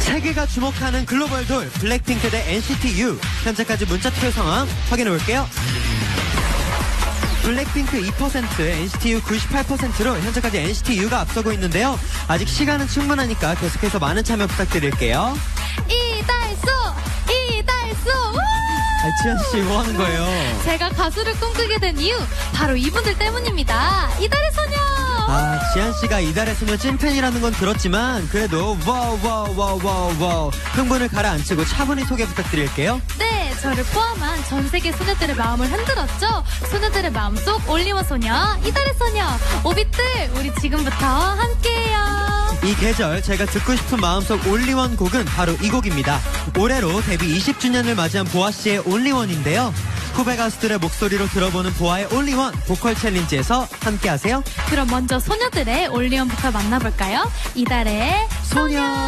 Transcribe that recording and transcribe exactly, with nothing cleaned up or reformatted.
세계가 주목하는 글로벌 돌 블랙핑크 대 엔시티 유. 현재까지 문자 투표 상황 확인해 볼게요. 블랙핑크 이 퍼센트, 엔시티 유 구십팔 퍼센트로 현재까지 엔시티 유가 앞서고 있는데요. 아직 시간은 충분하니까 계속해서 많은 참여 부탁드릴게요. 이달소! 이달소! 아, 지연씨 뭐 하는 거예요? 제가 가수를 꿈꾸게 된 이유 바로 이분들 때문입니다. 이달의 소녀! 아, 지한씨가 이달의 소녀 찐팬이라는 건 들었지만 그래도 와우 와우 와우 와우 와우 흥분을 가라앉히고 차분히 소개 부탁드릴게요. 네, 저를 포함한 전 세계 소녀들의 마음을 흔들었죠. 소녀들의 마음속 올리원 소녀, 이달의 소녀. 오빛들, 우리 지금부터 함께해요. 이 계절 제가 듣고 싶은 마음속 올리원 곡은 바로 이 곡입니다. 올해로 데뷔 이십 주년을 맞이한 보아씨의 올리원인데요. 후배 가수들의 목소리로 들어보는 보아의 올리원 보컬 챌린지에서 함께하세요. 그럼 먼저 소녀들의 올리원부터 만나볼까요? 이달의 소녀.